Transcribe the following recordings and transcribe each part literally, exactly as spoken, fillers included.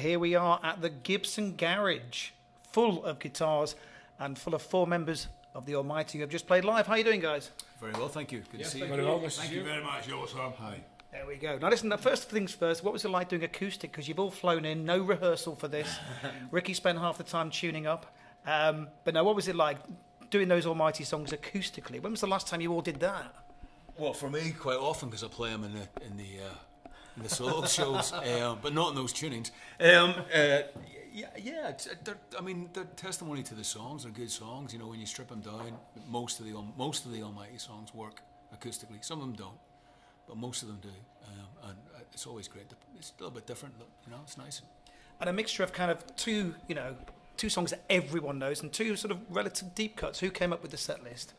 Here we are at the Gibson garage, full of guitars and full of four members of the Almighty who have just played live. How are you doing, guys? Very well, thank you. Good yes, to see you. Very well, Thank you, you very much. You're awesome. Hi. There we go. Now listen, first things first, what was it like doing acoustic? Because you've all flown in, no rehearsal for this. Ricky spent half the time tuning up. Um, but now, what was it like doing those Almighty songs acoustically? When was the last time you all did that? Well, for me, quite often, because I play them in the in the uh, in the solo shows, uh, but not in those tunings. Um, uh, yeah, yeah. It's, they're, I mean, they're testimony to the songs. They're good songs. You know, when you strip them down, most of the most of the Almighty songs work acoustically. Some of them don't, but most of them do. Um, and it's always great. To, it's a little bit different. You know, it's nice. And a mixture of kind of two, you know, two songs that everyone knows and two sort of relative deep cuts. Who came up with the set list?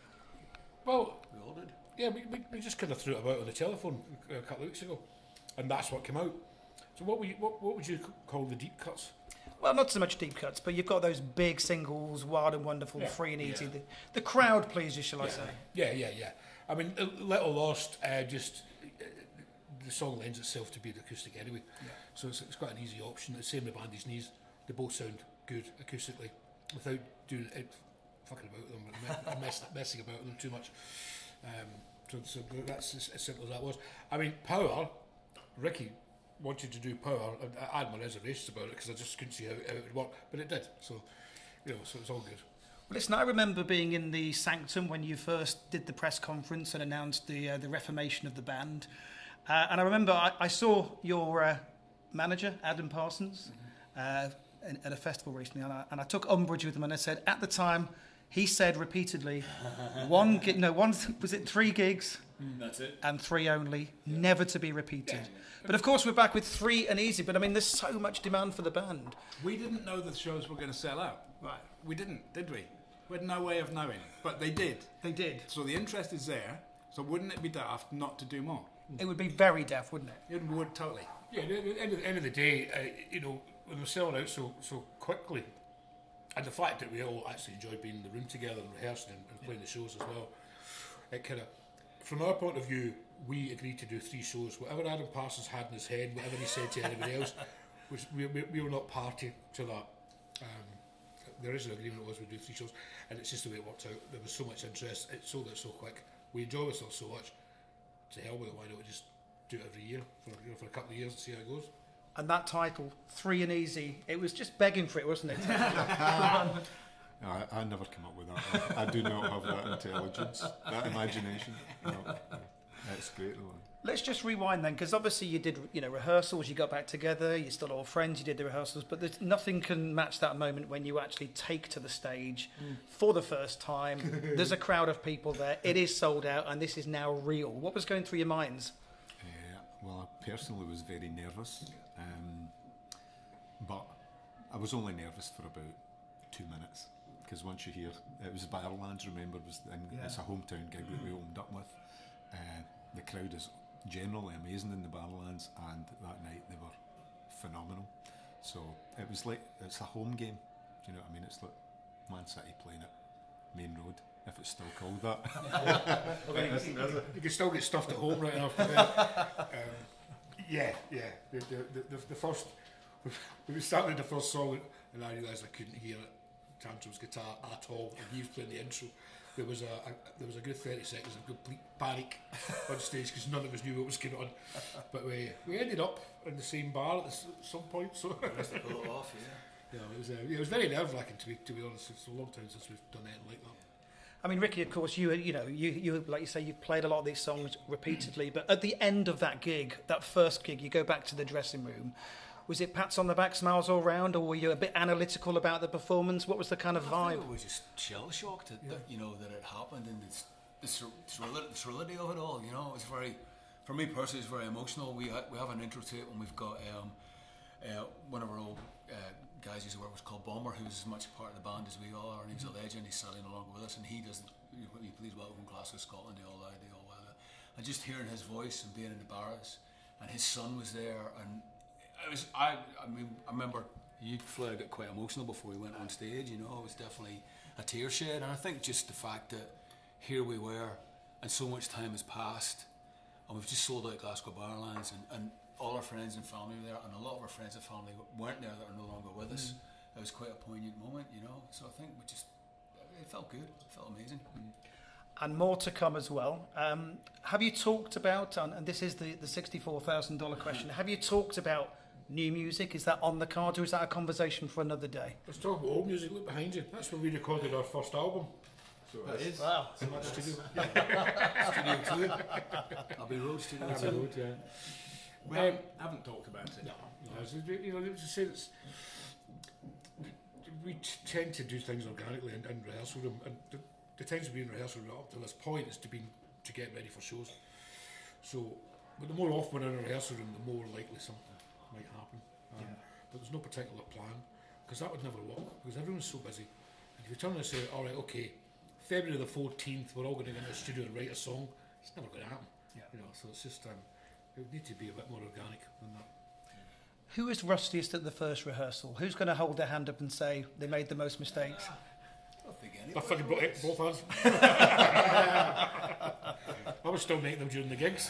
Well, We all did. yeah, we, we, we just kind of threw it about on the telephone a couple of weeks ago, and that's what came out. So what would you, what, what would you call the deep cuts? Well, not so much deep cuts, but you've got those big singles, Wild and Wonderful, Yeah. Free and Easy. Yeah. The, the crowd pleasers, shall I yeah. say. Yeah, yeah, yeah. I mean, A Little Lost, uh, just uh, the song lends itself to being acoustic anyway. Yeah. So it's, it's quite an easy option. The same with Bandy's Knees. They both sound good acoustically without doing it, fucking about them, and mess, messing about them too much. Um, so, so that's as, as simple as that was. I mean, Power, Ricky wanted to do Power, and I had my reservations about it because I just couldn't see how, how it would work, but it did. So, you know, so it's all good. Well, listen, I remember being in the Sanctum when you first did the press conference and announced the uh, the reformation of the band. Uh, and I remember I, I saw your uh, manager, Adam Parsons, mm-hmm. uh, at a festival recently, and I, and I took umbrage with him, and I said, at the time, he said repeatedly, one gig, no, one, was it three gigs? That's it. And three only, Yeah. never to be repeated. Yeah, yeah. But of course, we're back with Free and Easy, but I mean, there's so much demand for the band. We didn't know the shows were going to sell out. Right. We didn't, did we? We had no way of knowing. But they did. They did. So the interest is there. So wouldn't it be daft not to do more? It would be very daft, wouldn't it? It would, totally. Yeah, at the end of the, end of the day, uh, you know, when we're selling out so so quickly, and the fact that we all actually enjoyed being in the room together and rehearsing and, and playing the shows as well, it kind of, from our point of view, we agreed to do three shows. Whatever Adam Parsons had in his head, whatever he said to anybody else, was we, we, we were not party to that. Um, the original agreement was we'd do three shows, and it's just the way it worked out. There was so much interest, it sold out so quick. We enjoy ourselves so much. To hell with it, why don't we just do it every year for, you know, for a couple of years and see how it goes? And that title, Free and Easy, it was just begging for it, wasn't it? No, I, I never come up with that. I, I do not have that intelligence, that imagination. No, no. That's great though. Let's just rewind then, because obviously you did, you know, rehearsals, you got back together, you're still all friends, you did the rehearsals, but there's, nothing can match that moment when you actually take to the stage mm. for the first time. There's a crowd of people there, it is sold out, and this is now real. What was going through your minds? Uh, well, I personally was very nervous, um, but I was only nervous for about two minutes, because once you hear, it was Barrowlands, remember, was in, yeah. It's a hometown gig that we opened up with. Uh, the crowd is generally amazing in the Barrowlands, and that night they were phenomenal. So it was like, it's a home game, do you know what I mean? It's like Man City playing at Main Road, if it's still called that. Okay, you, you, you can still get stuffed at home right enough. um, yeah, yeah. The, the, the, the first, when we started the first song, and I realised I couldn't hear it, Tantrum's guitar at all, and he was playing the intro. There was a, a there was a good thirty seconds of complete panic on stage because none of us knew what was going on. But we we ended up in the same bar at this, some point. So Pull it off, yeah. Yeah, it was uh, yeah, it was very nerve wracking to be to be honest. It's a long time since we've done anything like that. I mean, Ricky, of course, you you know, you, you like you say, you've played a lot of these songs repeatedly, but at the end of that gig, that first gig, you go back to the dressing room. Was it pats on the back, smiles all round, or were you a bit analytical about the performance? What was the kind of I vibe? think it was just shell shocked that, yeah. that you know that it happened, and it's the serenity of it all. You know, it's very, for me personally, it's very emotional. We ha- we have an intro to it when we've got um, uh, one of our old uh, guys used to work with called Bomber, who's as much a part of the band as we all are, and he's a legend. He's sailing along with us, and he doesn't. He plays well from Glasgow, Scotland, they all that, they all that. And just hearing his voice and being in the barracks, and his son was there, and. It was, I, I mean, I remember you flared it quite emotional before we went on stage, you know, it was definitely a tear shed, and I think just the fact that here we were, and so much time has passed, and we've just sold out Glasgow Barrowlands, and, and all our friends and family were there, and a lot of our friends and family weren't there that are no longer with us. It was quite a poignant moment, you know. So I think we just, it felt good, it felt amazing. And more to come as well. Um, have you talked about, and, and this is the, the sixty-four thousand dollars question, have you talked about new music? Is that on the cards, or is that a conversation for another day? Let's talk about old music. Look behind you. That's where we recorded our first album. So That is. Wow. So much studio. Studio two. Abbey Road Studio Abbey two. Road, yeah. We Um, haven't, haven't talked about it. No, no. It's, you know, to say it's, we t- tend to do things organically and, and rehearsal room, and the, the times we've been in rehearsal room up to this point is to be to get ready for shows. So, but the more often we're in a rehearsal room, the more likely something might happen. Um, Yeah. But there's no particular plan, because that would never work, because everyone's so busy. And if you turn and say, all right, okay, February the fourteenth, we're all going to get in the studio and write a song, it's never going to happen. Yeah. You know, so it's just um, it would need to be a bit more organic than that. Who is rustiest at the first rehearsal? Who's going to hold their hand up and say they made the most mistakes? I don't think I anybody fucking brought it, was. both hands. I was still making them during the gigs.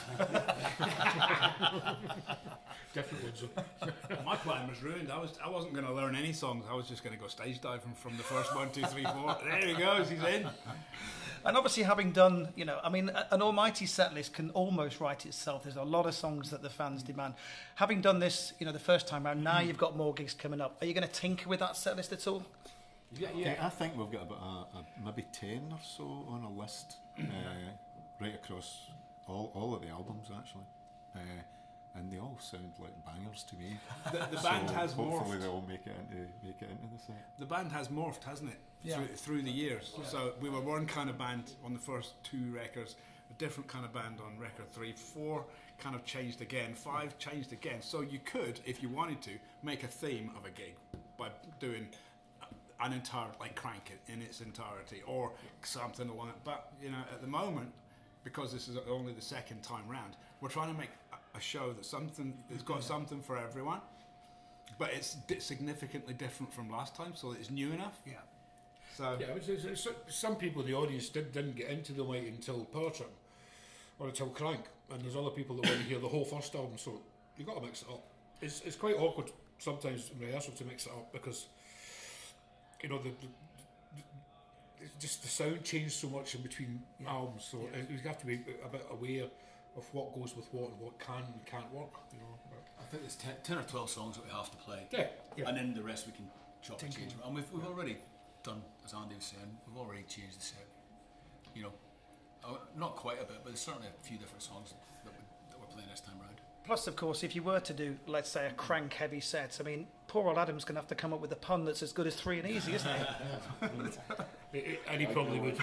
Different ones. though. My plan was ruined. I was I wasn't going to learn any songs. I was just going to go stage diving from the first one, two, three, four. There he goes. He's in. And obviously, having done, you know, I mean, a- an almighty set list can almost write itself. There's a lot of songs that the fans demand. Having done this, you know, the first time round, now you've got more gigs coming up. Are you going to tinker with that set list at all? Yeah, Yeah, I think we've got about a, a, maybe ten or so on a list, uh, right across all, all of the albums actually, uh, and they all sound like bangers to me. The, the band so has hopefully morphed. they all make it into make it into the set. The band has morphed, hasn't it? Yeah. Through, through the years. So we were one kind of band on the first two records, a different kind of band on record three, four kind of changed again, five changed again. So you could, if you wanted to, make a theme of a gig by doing an entire, like Crank It in its entirety, or something along it. But you know, at the moment, because this is only the second time round, we're trying to make a, a show that something that's got something for everyone, but it's di- significantly different from last time, so it's new enough. Yeah. So Yeah, it's, it's, it's, some people in the audience did, didn't get into the light until Power Trip or until Crank, and there's other people that want to hear the whole first album, so you've got to mix it up. It's, it's quite awkward sometimes in rehearsal to mix it up because, you know, the, the, the it's just the sound changed so much in between Yeah. albums, so Yeah. you have to be a bit aware of what goes with what and what can and can't work, you know. But I think there's ten, ten or twelve songs that we have to play, yeah, Yeah. and then the rest we can chop and Tinker. change. And we've, we've already done, as Andy was saying, we've already changed the set. You know, uh, not quite a bit, but there's certainly a few different songs that, we, that we're playing this time round. Plus, of course, if you were to do, let's say, a crank heavy set, I mean, poor old Adam's going to have to come up with a pun that's as good as Three and Easy, isn't he? and he probably would.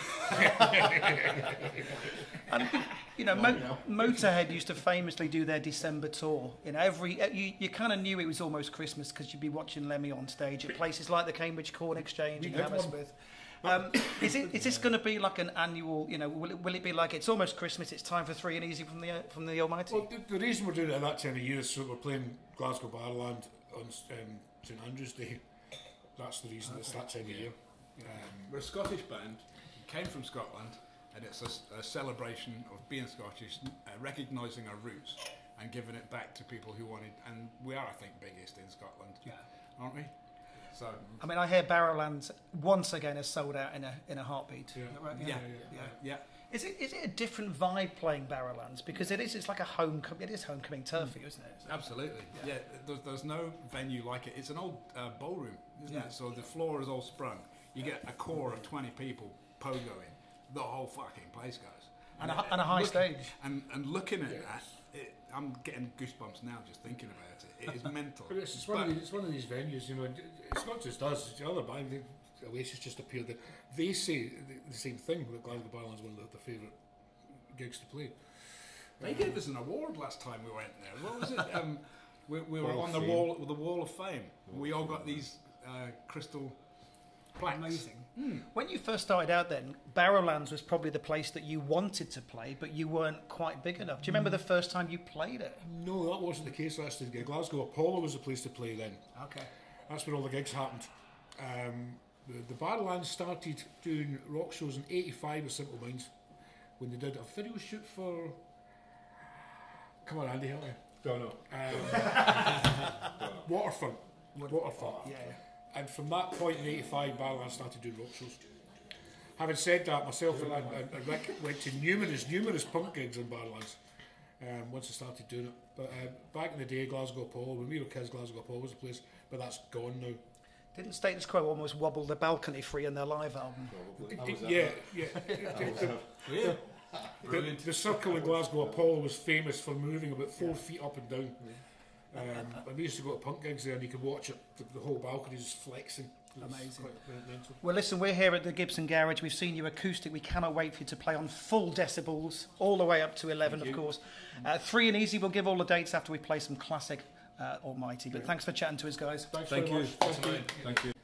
And, you know, Mo- Motorhead used to famously do their December tour. You know, every you, you kind of knew it was almost Christmas because you'd be watching Lemmy on stage at places like the Cambridge Corn Exchange We in did one. Hammersmith. Um, is it is this going to be like an annual? You know, will it, will it be like it's almost Christmas? It's time for Three and Easy from the from the Almighty. Well, the, the reason we're doing it at that time of year is so we're playing Glasgow Barrowland on um, St Andrew's Day. That's the reason it's that time of year. Um, we're a Scottish band, came from Scotland, and it's a, a celebration of being Scottish, uh, recognising our roots and giving it back to people who wanted. And we are, I think, biggest in Scotland, Yeah. aren't we? So I mean, I hear Barrowlands once again has sold out in a in a heartbeat. Yeah. Is that right? yeah, yeah, yeah. Is it is it a different vibe playing Barrowlands because it is it's like a homecoming it is homecoming turf for you, isn't it? Absolutely. Yeah, there's, there's no venue like it. It's an old uh, ballroom, isn't Yeah. it? So the floor is all sprung. You get a core of twenty people pogoing. The whole fucking place goes. And a, and a high Look- stage. And and looking at Yes. that, it, I'm getting goosebumps now just thinking about it. It is mental. but it's, it's, one of these, it's one of these venues, you know, and it's not just us, it's the other band, they, Oasis just appeared, that they say the, the same thing, that Glasgow Barrowland's one of the, the favourite gigs to play. They gave us an award last time we went there. What was it? Um, we, we were Wall on of the Fame. wall, the wall of fame. Wall we of all Fame, got these uh, crystal plaques. Amazing. When you first started out then, Barrowlands was probably the place that you wanted to play, but you weren't quite big enough. Do you remember the first time you played it? No, that wasn't the case last time. Glasgow Apollo was the place to play then. Okay. That's where all the gigs happened. Um, the, the Barrowlands started doing rock shows in eighty-five with Simple Minds when they did a video shoot for... Come on, Andy, help me. Don't know. Um, Waterfront. Waterfront. Yeah. And from that point in eighty-five, Barrowland started doing rock shows. Having said that, myself and, and, and Rick went to numerous, numerous punk gigs in Barrowlands um, once I started doing it. But uh, back in the day, Glasgow Apollo, when we were kids, Glasgow Apollo was the place, but that's gone now. Didn't Status Quo almost wobble the balcony free in their live album? It, yeah, yeah. the, Yeah. the, the circle in Glasgow Apollo was famous for moving about four feet up and down. Um, and we used to go to punk gigs there and you could watch it, the, the whole balcony just flexing. It was Amazing. quite mental. Well, listen, we're here at the Gibson Garage. We've seen you acoustic. We cannot wait for you to play on full decibels, all the way up to eleven, of course. Uh, free and easy. We'll give all the dates after we play some classic uh, Almighty. But thanks for chatting to us, guys. Thanks Thank very you. much. Thank you. Thank you.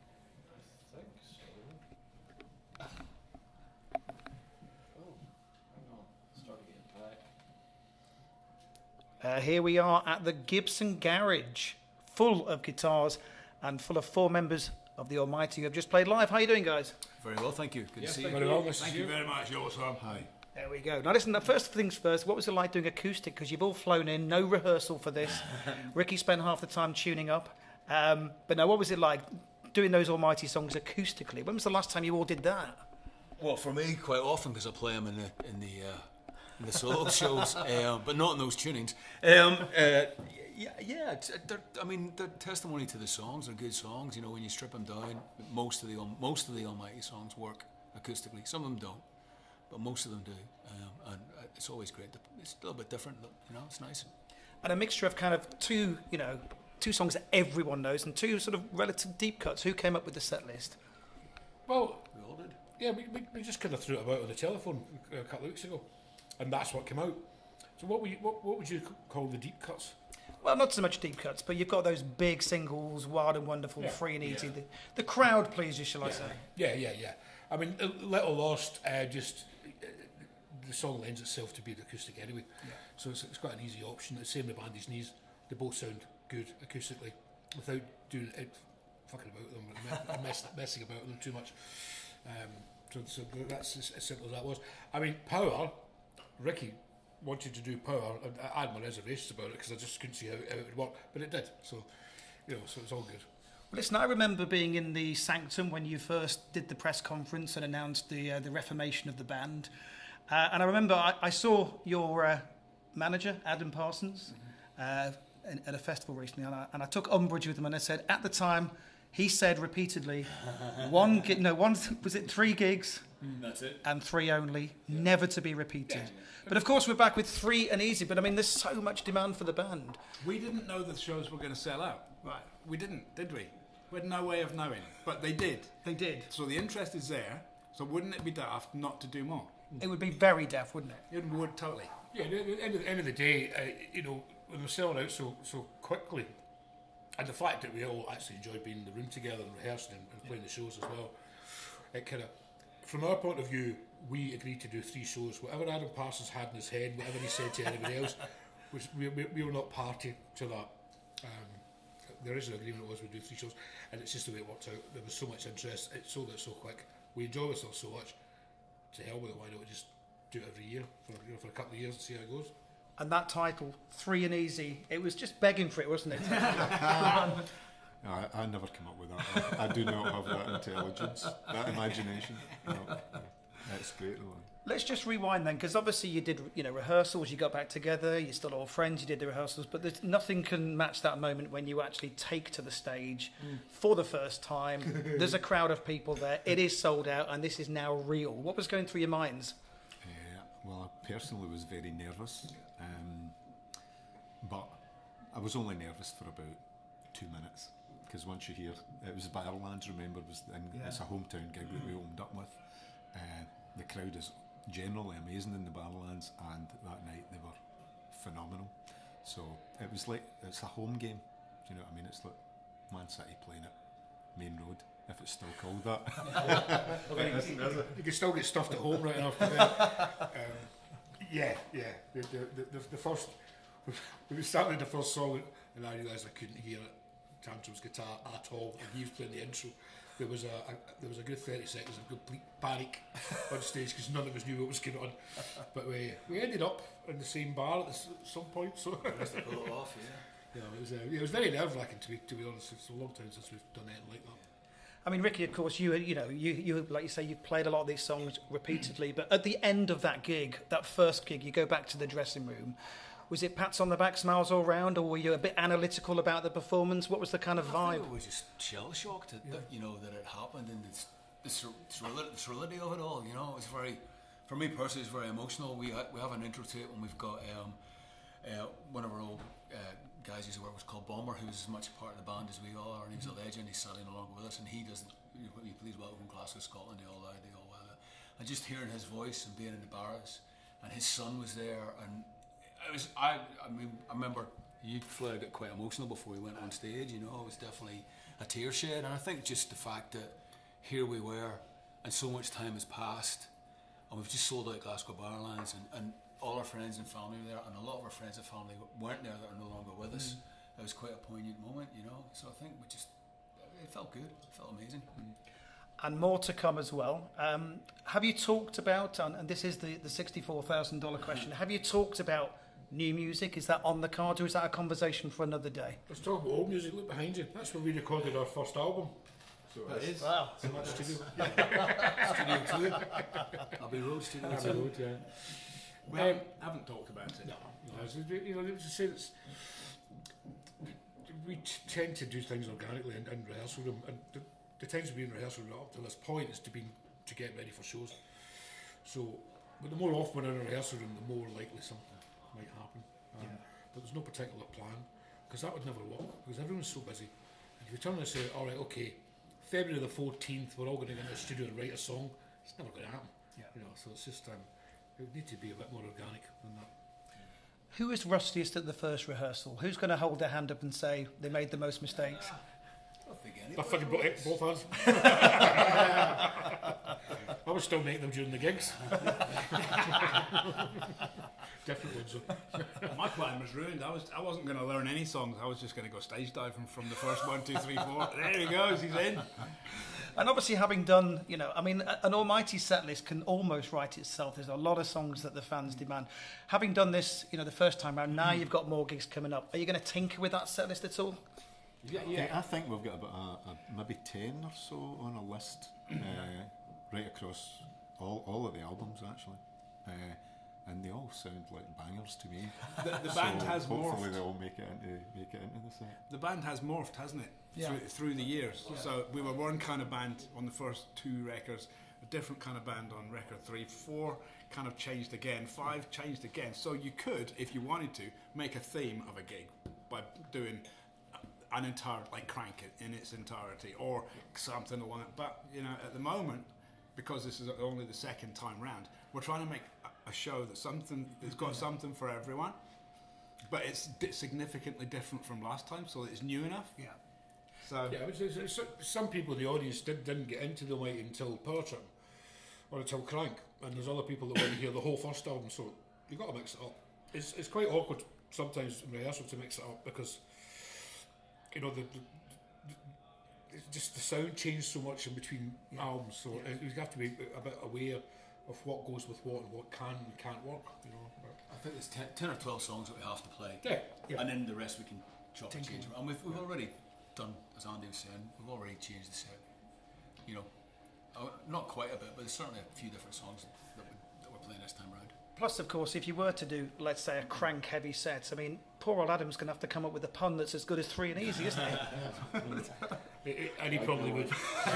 Uh, here we are at the Gibson Garage, full of guitars and full of four members of the Almighty who have just played live. How are you doing, guys? Very well, thank you. Good to see you. Very well, this Thank is you very much, yours, Sam. Hi. There we go. Now listen, the first things first, what was it like doing acoustic? Because you've all flown in, no rehearsal for this. Ricky spent half the time tuning up. Um, but now, what was it like doing those Almighty songs acoustically? When was the last time you all did that? Well, for me, quite often, because I play them in the in the uh, in the solo shows, um, but not in those tunings. Um, uh, yeah, yeah. It's, they're, I mean, they're testimony to the songs. They're good songs. You know, when you strip them down, most of the most of the Almighty songs work acoustically. Some of them don't, but most of them do. Um, and it's always great. To, it's a little bit different. You know, it's nice. And a mixture of kind of two, you know, two songs that everyone knows and two sort of relative deep cuts. Who came up with the set list? Well, We all did. yeah, we, we, we just kind of threw it about on the telephone a couple of weeks ago, and that's what came out. So what, we, what, what would you call the deep cuts? Well, not so much deep cuts, but you've got those big singles, Wild and Wonderful, Yeah. Free and Easy. Yeah. The, the crowd pleases, shall I say. Yeah, yeah, yeah. I mean, uh, Little Lost, uh, just uh, the song lends itself to be the acoustic anyway. Yeah. So it's, it's quite an easy option. The same with Bandy's Knees. They both sound good acoustically without doing it, fucking about them, and mess, messing about them too much. Um, so, so that's as, as simple as that was. I mean, Power, Ricky wanted to do Power, and I had my reservations about it because I just couldn't see how, how it would work, but it did. So, you know, so it's all good. Well, listen, I remember being in the Sanctum when you first did the press conference and announced the uh, the reformation of the band. Uh, and I remember I, I saw your uh, manager, Adam Parsons, uh, in, at a festival recently, and I, and I took umbrage with him, and I said, at the time, he said repeatedly, one gig, no, one, was it three gigs? That's it. And three only, never to be repeated. Yeah. But of course, we're back with Free and Easy. But I mean, there's so much demand for the band. We didn't know the shows were going to sell out. Right. We didn't, did we? We had no way of knowing. But they did. They did. So the interest is there. So wouldn't it be daft not to do more? It would be very deaf, wouldn't it? It would, totally. Yeah, at the end of, end of the day, uh, you know, when we're selling out so so quickly, and the fact that we all actually enjoyed being in the room together and rehearsing and, and playing the shows as well, it kind of, from our point of view, we agreed to do three shows. Whatever Adam Parsons had in his head, whatever he said to anybody else, was we, we, we were not party to that. Um, the original agreement was we'd do three shows, and it's just the way it worked out. There was so much interest, it sold out so quick. We enjoy ourselves so much. To hell with it, why don't we just do it every year for, you know, for a couple of years and see how it goes? And that title, Free and Easy, it was just begging for it, wasn't it? I, I never come up with that. I, I do not have that intelligence, that imagination. No, no. That's great though. Let's just rewind then, because obviously you did, you know, rehearsals, you got back together, you're still all friends, you did the rehearsals, but there's nothing can match that moment when you actually take to the stage mm. for the first time. There's a crowd of people there, it is sold out, and this is now real. What was going through your minds? Uh, well, I personally was very nervous, um, but I was only nervous for about two minutes, because once you hear, it was Barrowlands, remember, was in, yeah. It's a hometown gig that we opened up with. Uh, the crowd is generally amazing in the Barrowlands, and that night they were phenomenal. So it was like, it's a home game, do you know what I mean? It's like Man City playing at Main Road, if it's still called that. Okay, you, you, you can still get stuffed at home right after that. Um, yeah, yeah. The, the, the, the first, when we started the first song, and I realised I couldn't hear it, Tantrum's guitar at all, and he was playing the intro. there was a, a there was a good thirty seconds of complete panic on stage because none of us knew what was going on. But we we ended up in the same bar at s- some point. So Just to pull it off, yeah. yeah, it was uh, it was very nerve wracking to be to be honest. It's a long time since we've done anything like that. I mean, Ricky, of course, you you know, you, you like you say, you've played a lot of these songs repeatedly, but at the end of that gig, that first gig, you go back to the dressing room. Was it pats on the back, smiles all round, or were you a bit analytical about the performance? What was the kind of I vibe? think it was just shell shocked that, that you know that it happened, and it's the sur- surreal- thrility of it all. You know, it's very, for me personally, it's very emotional. We ha- we have an intro to it when we've got um, uh, one of our old uh, guys who's work was called Bomber, who's as much a part of the band as we all are, and he's a legend. He's sailing along with us, and he does he plays well from Glasgow, Scotland. They all are, they all well. And just hearing his voice and being in the barras, and his son was there, and it was I. I mean, I remember you Flair got quite emotional before we went on stage. You know, it was definitely a tear shed, and I think just the fact that here we were, and so much time has passed, and we've just sold out Glasgow Barlands, and, and all our friends and family were there, and a lot of our friends and family weren't there that are no longer with us. Mm. It was quite a poignant moment, you know. So I think we just it felt good, it felt amazing. Mm. And more to come as well. Um, have you talked about, and, and this is the, the sixty-four thousand dollars question, have you talked about new music? Is that on the cards, or is that a conversation for another day? Let's talk about old music. Look behind you. That's where we recorded our first album. So it is. Wow. So that's studio. Studio two. Abbey Road Studio Abbey two. Road, yeah. We Um, haven't, haven't talked about it. No, no. So, you know, to say that's, we t- tend to do things organically in, in rehearsal room, and the, the times we've been in rehearsal room up to this point is to be to get ready for shows. So, but the more often we're in a rehearsal room, the more likely something might happen. Um, Yeah. But there's no particular plan, because that would never work, because everyone's so busy. And if you turn and say, all right, okay, February the fourteenth, we're all going to get into the studio and write a song, it's never going to happen. Yeah. You know, so it's just um, it would need to be a bit more organic than that. Who is rustiest at the first rehearsal? Who's going to hold their hand up and say they made the most mistakes? I don't think I fucking anybody both, both hands. I would still make them during the gigs. Different ones. My plan was ruined. I was I wasn't going to learn any songs. I was just going to go stage diving from the first one, two, three, four. There he goes. He's in. And obviously, having done, you know, I mean, a- an almighty set list can almost write itself. There's a lot of songs that the fans demand. Having done this, you know, the first time round, now you've got more gigs coming up. Are you going to tinker with that set list at all? Yeah, yeah. I think we've got about a, a, maybe ten or so on a list, uh, right across all, all of the albums actually, uh, and they all sound like bangers to me. The, the band so has hopefully morphed. they all make it into make it into the set. The band has morphed, hasn't it? Yeah. Through, through the years. Yeah. So we were one kind of band on the first two records, a different kind of band on record three, four kind of changed again, five changed again. So you could, if you wanted to, make a theme of a gig by doing an entire, like Crank It in its entirety, or something along it. But you know, at the moment, because this is only the second time round, we're trying to make a, a show that something that's got something for everyone, but it's di- significantly different from last time, so it's new enough. Yeah. So Yeah, it's, it's, it's, some people in the audience did, didn't get into the Mighty until Power Trip or until Crank, and there's other people that want to hear the whole first album, so you've got to mix it up. It's, it's quite awkward sometimes in rehearsal to mix it up because, you know, the, the, the it's just the sound changed so much in between Yeah. albums, so Yeah. you have to be a bit aware of what goes with what and what can and can't work, you know. But I think there's ten, ten or twelve songs that we have to play, yeah, yeah. and then the rest we can chop and Tinker. change. And we've, we've already done, as Andy was saying, we've already changed the set. You know, uh, not quite a bit, but there's certainly a few different songs that, we, that we're playing this time around. Plus, of course, if you were to do, let's say, a crank heavy set, I mean, poor old Adam's going to have to come up with a pun that's as good as Three and Easy, isn't he? It- it- and he probably would.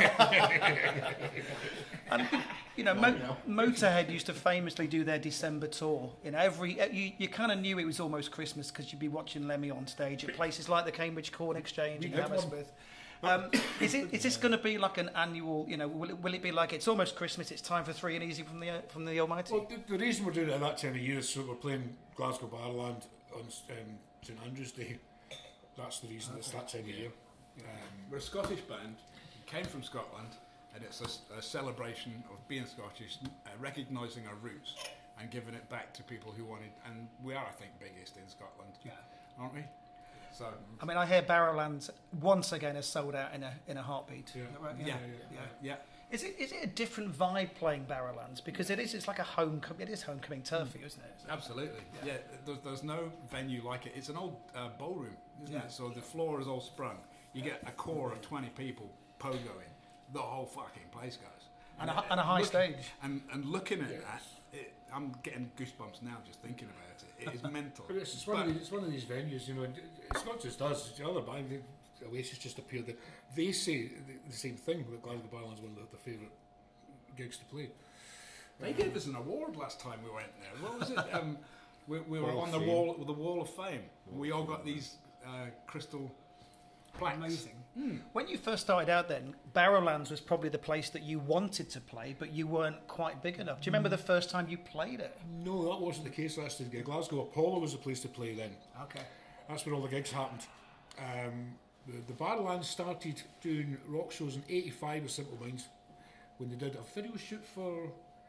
And you know, Mo- Motorhead used to famously do their December tour. You know, every you, you kind of knew it was almost Christmas because you'd be watching Lemmy on stage at places like the Cambridge Corn Exchange We in did one. Hammersmith. Um, is it is this going to be like an annual? You know, will it, will it be like it's almost Christmas? It's time for Three and Easy from the from the Almighty. Well, the, the reason we're doing it at that time of year is so we're playing Glasgow Barland on um, St Andrew's Day. That's the reason it's that time of year. Um, we're a Scottish band, came from Scotland, and it's a, a celebration of being Scottish, uh, recognising our roots and giving it back to people who wanted. And we are, I think, biggest in Scotland, Yeah. aren't we? So I mean, I hear Barrowlands once again is sold out in a in a heartbeat. Yeah. Is that right? yeah, Yeah. yeah, yeah. Is it is it a different vibe playing Barrowlands? Because it is it's like a homecoming. It is homecoming turfy, isn't it? So- Absolutely. Yeah, there's, there's no venue like it. It's an old uh, ballroom, isn't Yeah. it? So the floor is all sprung. You get a core of twenty people pogoing. The whole fucking place goes. And a, and a high look- stage. And and looking at that, it, I'm getting goosebumps now just thinking about it. It is mental. But it's, it's, one of these, it's one of these venues, you know, and it's not just us, it's the other band, they- Oasis just appeared, that they say the, the same thing, that Glasgow Barrowlands is one of their favourite gigs to play. They gave us an award last time we went there. What was it? Um, we, we were Wall on of the Fame. wall, the wall of fame. We all got these uh, crystal plaques. Amazing. When you first started out then, Barrowlands was probably the place that you wanted to play, but you weren't quite big enough. Do you remember the first time you played it? No, that wasn't the case last year. Glasgow Apollo was the place to play then. Okay. That's where all the gigs happened. Um, the, the Barrowlands started doing rock shows in eighty-five with Simple Minds, when they did a video shoot for...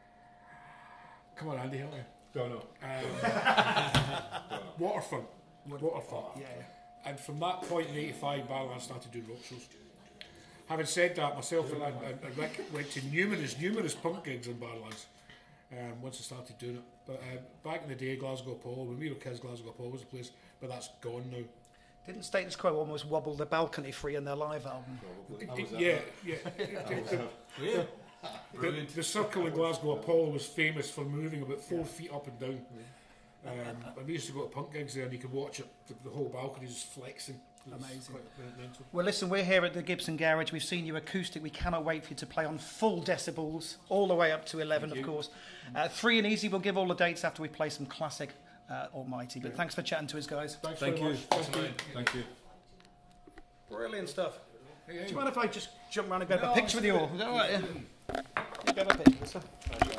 Come on, Andy, help me. Don't know. Um, Waterfront. Waterfront. Yeah. And from that point in eighty-five, Barrowlands started doing rock shows. Having said that, myself and, and, and Rick went to numerous, numerous punk gigs in Barrowlands um, once I started doing it. But uh, back in the day, Glasgow Apollo, when we were kids, Glasgow Apollo was the place, but that's gone now. Didn't Status Quo almost wobble the balcony free in their live album? Yeah, yeah. the, the, the circle in Glasgow Apollo was famous for moving about four feet up and down. Um, and we used to go to punk gigs there, and you could watch it. The, the whole balcony just flexing. It was Amazing. quite mental. Well, listen, we're here at the Gibson Garage. We've seen you acoustic. We cannot wait for you to play on full decibels, all the way up to eleven, of course. Uh, free and easy. We'll give all the dates after we play some classic uh, Almighty. But thanks for chatting to us, guys. Thanks Thank very you. much. Thank you. Thank you. Brilliant stuff. Hey, hey. Do you mind if I just jump around and grab a picture with you all? Is that all right? Yeah. You grab a picture, sir.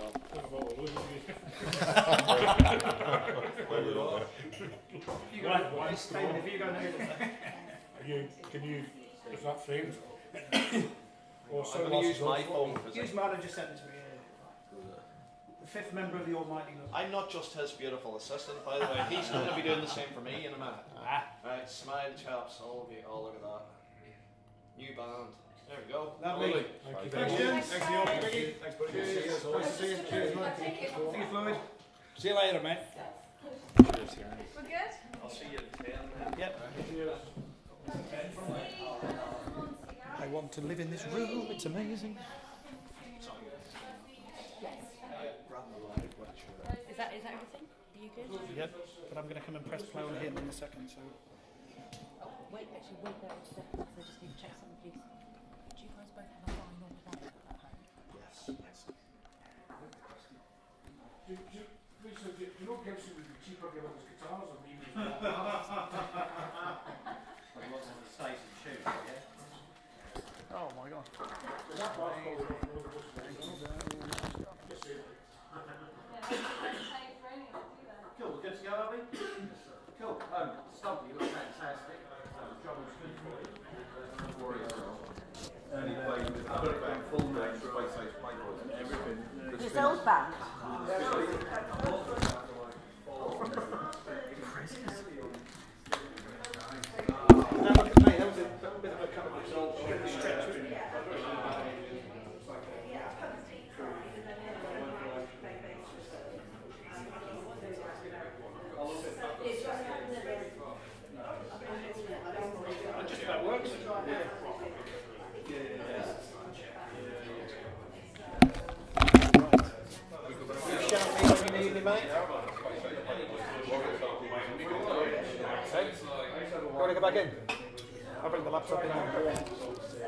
You go. Just stay with you. Go and You, can you, is that framed? Or I'm going to use my phone for Use this. mine and just send it to me. Yeah. The fifth member of the Almighty Look. I'm not just his beautiful assistant, by the way. He's going to be doing the same for me in a minute. Ah. Right, smile, chaps. All of you. Oh, look at that. New band. There we go. Lovely. Lovely. Thank you Thanks, very much. Jim. Thanks, Neil. Thanks, buddy. Cheers. Nice to see you. Cheers, mate. See you, Floyd. See you later, mate. We're good? I'll see you at ten then. Yep. I want to live in this room. It's amazing. Is that is that everything? Are you good? Yep. But I'm going to come and press play on him in a second. So. Oh, wait, actually, wait there a second. I just need to check something, please. Do you guys both have a vinyl mic at home? Yes. Do, do, Lisa, do you know Gibson would be cheaper giving us guitars or maybe Oh my God. Cool, we're good to go, are we? Cool. Um, Stumpy, you look fantastic. Um, John was good for you. No worries. Anyway, I've got it back full range, space age playboys and everything. This old band. Now look at me. That was a, that was a bit of a kind of stretch, wasn't it? It just about works. You shout me when you need me, mate. Hey, want to go back in? I'll bring the laptop in.